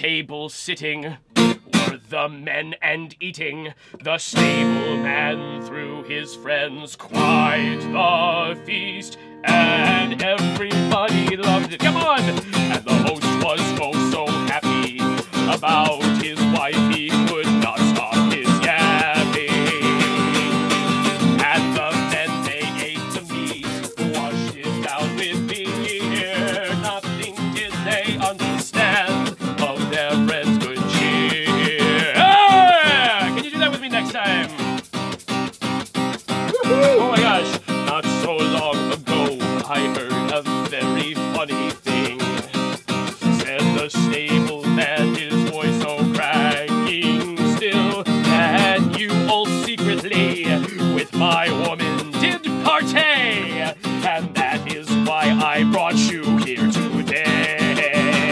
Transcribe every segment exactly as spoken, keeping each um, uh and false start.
table sitting were the men and eating. The stableman threw his friends quite the feast, and everybody loved it. Come on! And the host was oh so happy about his wife, he could not stop his yapping. And the men, they ate the meat, washed it down with beer. Nothing did they understand of their friends' good cheer. Ah! Can you do that with me next time? Oh my gosh, not so long ago I heard a very funny thing. Said the stableman, his voice so cracking still, and you all secretly with my woman did partay, and that is why I brought you here today.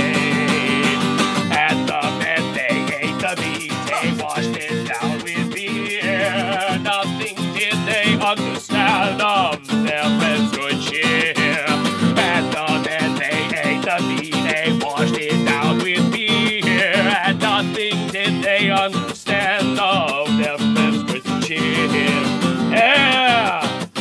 And the men, they ate the meat, they washed it down with beer. Nothing did they understand of their friends' good cheer. And the men, they ate the meat, they washed it down with beer. And nothing did they understand of their friends' good cheer. Yeah!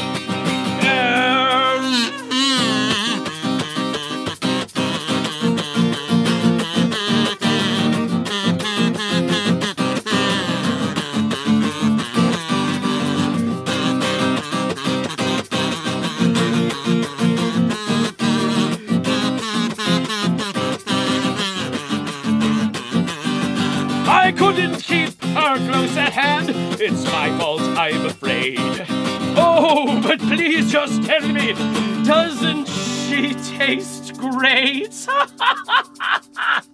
I couldn't keep her close at hand. It's my fault, I'm afraid. Oh, but please just tell me, doesn't she taste great?